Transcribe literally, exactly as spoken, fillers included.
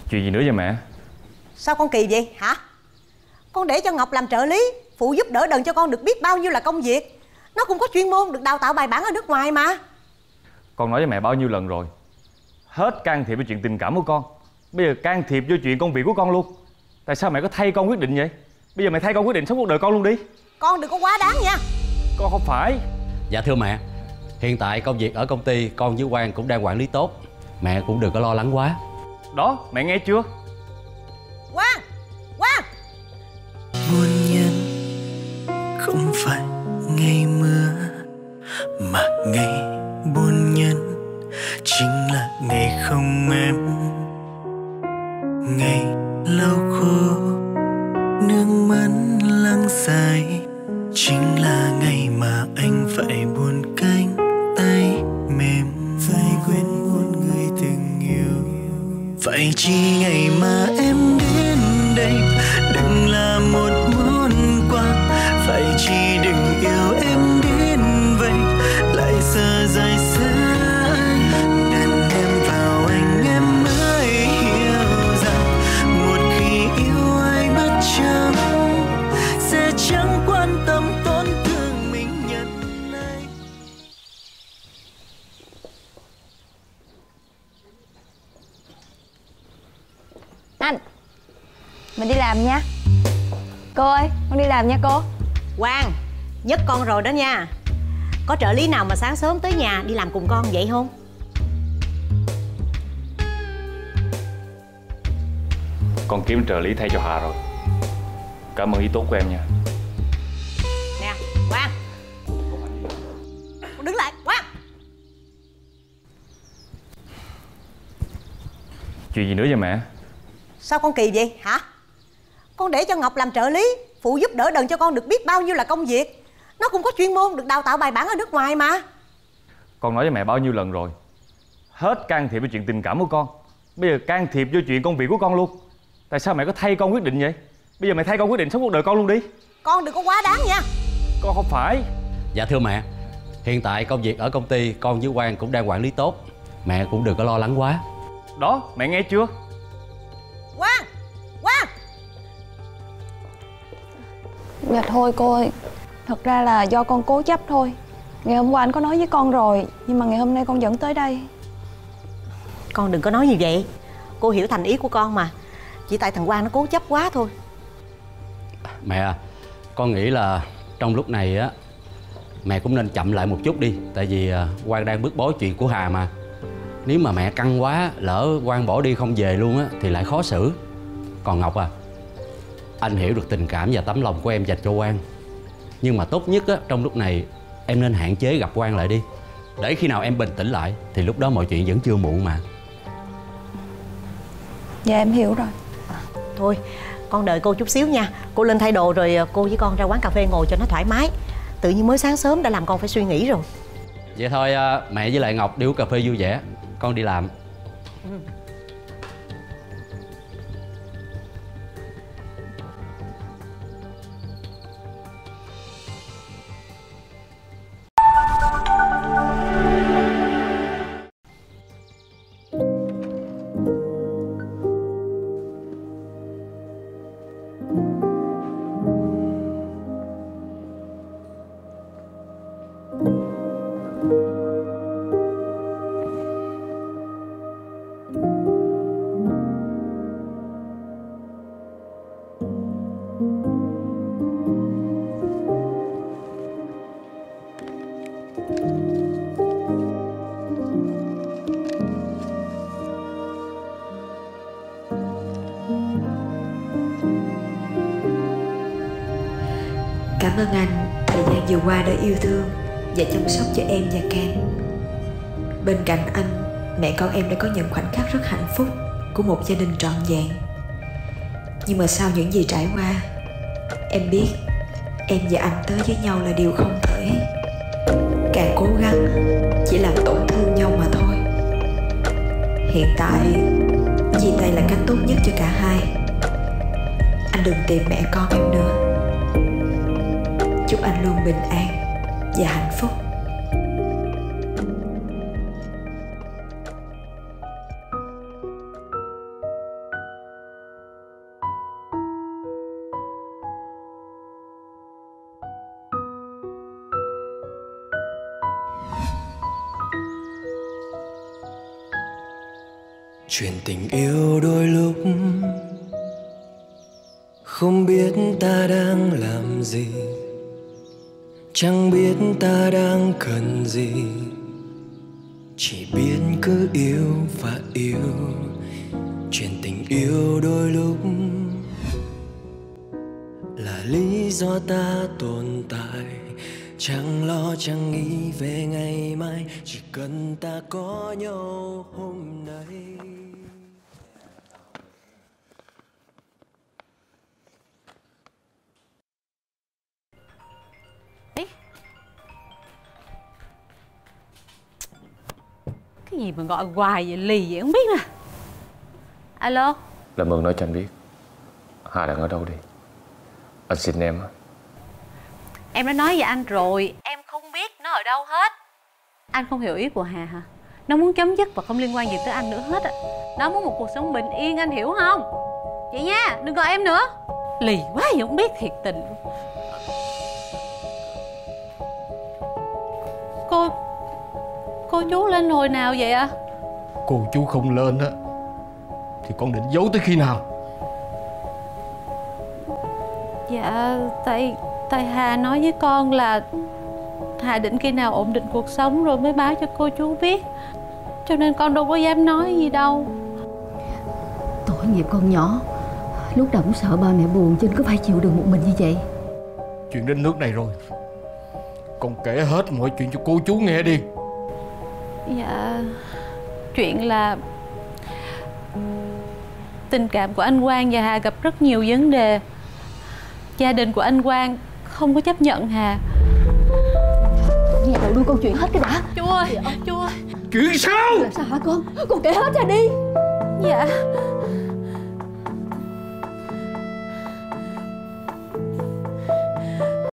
Chuyện gì nữa vậy mẹ? Sao con kỳ vậy hả? Con để cho Ngọc làm trợ lý, phụ giúp đỡ đần cho con được biết bao nhiêu là công việc. Nó cũng có chuyên môn, được đào tạo bài bản ở nước ngoài mà. Con nói với mẹ bao nhiêu lần rồi, hết can thiệp với chuyện tình cảm của con, bây giờ can thiệp vô chuyện công việc của con luôn. Tại sao mẹ có thay con quyết định vậy? Bây giờ mẹ thay con quyết định sống cuộc đời con luôn đi. Con đừng có quá đáng nha. Con không phải. Dạ thưa mẹ, hiện tại công việc ở công ty con với Quang cũng đang quản lý tốt. Mẹ cũng đừng có lo lắng quá. Đó, mẹ nghe chưa? Quang, Quang. Muôn nhân không phải ngày mưa, mà ngày buồn nhân chính là ngày không em. Ngày lâu khô nước mắt lắng dài, chính là ngày mà anh phải buồn cánh tay mềm. Phải quên một người từng yêu, vậy chi ngày mà em đến đây đừng là một món quà. Phải chi đừng yêu em đến vậy, lại giờ dài xa đàn em vào anh em mới hiểu rằng một khi yêu ai bất chấp sẽ chẳng quan tâm tổn thương mình nhận anh. Anh, mình đi làm nha. Cô ơi, con đi làm nha cô. Quang, nhấc con rồi đó nha. Có trợ lý nào mà sáng sớm tới nhà đi làm cùng con vậy không? Con kiếm trợ lý thay cho Hà rồi. Cảm ơn ý tốt của em nha. Nè, Quang, con đứng lại, Quang. Chuyện gì nữa vậy mẹ? Sao con kỳ vậy hả? Con để cho Ngọc làm trợ lý, phụ giúp đỡ đần cho con được biết bao nhiêu là công việc. Nó cũng có chuyên môn, được đào tạo bài bản ở nước ngoài mà. Con nói với mẹ bao nhiêu lần rồi, hết can thiệp với chuyện tình cảm của con, bây giờ can thiệp vô chuyện công việc của con luôn. Tại sao mẹ có thay con quyết định vậy? Bây giờ mẹ thay con quyết định sống cuộc đời con luôn đi. Con đừng có quá đáng nha. Con không phải. Dạ thưa mẹ, hiện tại công việc ở công ty con với Quang cũng đang quản lý tốt. Mẹ cũng đừng có lo lắng quá. Đó, mẹ nghe chưa? Quang, Quang. Dạ thôi cô ơi, thật ra là do con cố chấp thôi. Ngày hôm qua anh có nói với con rồi, nhưng mà ngày hôm nay con vẫn tới đây. Con đừng có nói như vậy. Cô hiểu thành ý của con mà. Chỉ tại thằng Quang nó cố chấp quá thôi. Mẹ à, con nghĩ là trong lúc này á mẹ cũng nên chậm lại một chút đi. Tại vì Quang đang bức bối chuyện của Hà mà. Nếu mà mẹ căng quá, lỡ Quang bỏ đi không về luôn á thì lại khó xử. Còn Ngọc à, anh hiểu được tình cảm và tấm lòng của em dành cho Quang, nhưng mà tốt nhất á trong lúc này em nên hạn chế gặp Quang lại đi. Để khi nào em bình tĩnh lại thì lúc đó mọi chuyện vẫn chưa muộn mà. Dạ em hiểu rồi. à, Thôi con đợi cô chút xíu nha. Cô lên thay đồ rồi cô với con ra quán cà phê ngồi cho nó thoải mái. Tự nhiên mới sáng sớm đã làm con phải suy nghĩ rồi. Vậy thôi mẹ với lại Ngọc đi uống cà phê vui vẻ, con đi làm. Ừ. Cảm ơn anh thời gian vừa qua đã yêu thương và chăm sóc cho em và Cam. Bên cạnh anh, mẹ con em đã có những khoảnh khắc rất hạnh phúc của một gia đình trọn vẹn. Nhưng mà sau những gì trải qua, em biết em và anh tới với nhau là điều không thể. Càng cố gắng chỉ làm tổn thương nhau mà thôi. Hiện tại chia tay là cách tốt nhất cho cả hai. Anh đừng tìm mẹ con em nữa. Chúc anh luôn bình an và hạnh phúc. chuyện tình yêu đôi lúc không biết ta đang làm gì, chẳng biết ta đang cần gì, chỉ biết cứ yêu và yêu. Chuyện tình yêu đôi lúc là lý do ta tồn tại, chẳng lo chẳng nghĩ về ngày mai, chỉ cần ta có nhau hôm nay. Ý, cái gì mà gọi hoài vậy, lì vậy không biết nè. Alo. Làm ơn nói cho anh biết Hà đang ở đâu đi, anh xin em. Em đã nói với anh rồi, em không biết nó ở đâu hết. Anh không hiểu ý của Hà hả? Nó muốn chấm dứt và không liên quan gì tới anh nữa hết á. Nó muốn một cuộc sống bình yên, anh hiểu không? Vậy nha, đừng gọi em nữa. Lì quá vậy không biết, thiệt tình. Cô Cô chú lên hồi nào vậy ạ? À? Cô chú không lên á thì con định giấu tới khi nào? Dạ, tại tại Hà nói với con là Hà định khi nào ổn định cuộc sống rồi mới báo cho cô chú biết, cho nên con đâu có dám nói gì đâu. Tội nghiệp con nhỏ, lúc nào cũng sợ ba mẹ buồn cho nên cứ phải chịu đựng một mình như vậy. Chuyện đến nước này rồi, con kể hết mọi chuyện cho cô chú nghe đi. Dạ, chuyện là tình cảm của anh Quang và Hà gặp rất nhiều vấn đề. Gia đình của anh Quang không có chấp nhận Hà. Nghe đầu đuôi câu chuyện hết cái đã. Chú ơi, chú ơi. Chuyện sao? Là sao hả con? Con kể hết ra đi. Dạ,